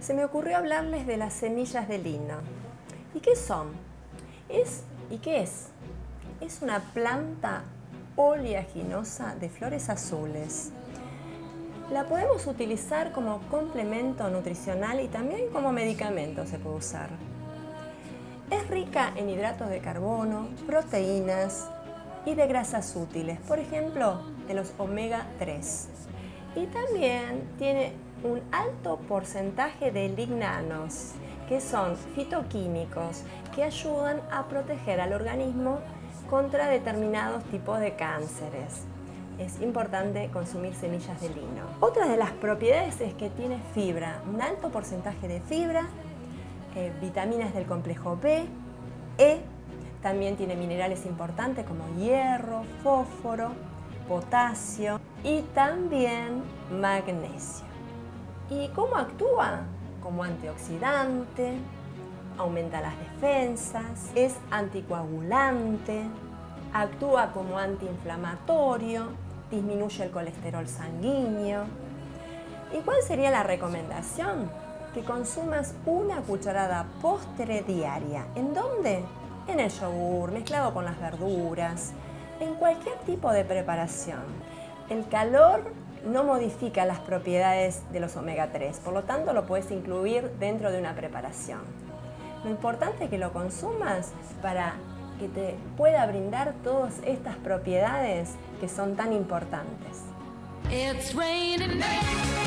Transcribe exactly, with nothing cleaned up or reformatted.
se me ocurrió hablarles de las semillas de lino. ¿Y qué son? Es, ¿Y qué es? Es una planta oleaginosa de flores azules. La podemos utilizar como complemento nutricional y también como medicamento se puede usar. Es rica en hidratos de carbono, proteínas y de grasas útiles, por ejemplo, de los omega tres. Y también tiene un alto porcentaje de lignanos, que son fitoquímicos que ayudan a proteger al organismo contra determinados tipos de cánceres. Es importante consumir semillas de lino. Otra de las propiedades es que tiene fibra, un alto porcentaje de fibra, eh, vitaminas del complejo B, E, también tiene minerales importantes como hierro, fósforo, potasio y también magnesio. ¿Y cómo actúa? Como antioxidante, aumenta las defensas, es anticoagulante, actúa como antiinflamatorio, disminuye el colesterol sanguíneo. ¿Y cuál sería la recomendación? Que consumas una cucharada postre diaria. ¿En dónde? En el yogur, mezclado con las verduras, en cualquier tipo de preparación. El calor no modifica las propiedades de los omega tres, por lo tanto lo puedes incluir dentro de una preparación. Lo importante es que lo consumas para que te pueda brindar todas estas propiedades que son tan importantes. It's raining.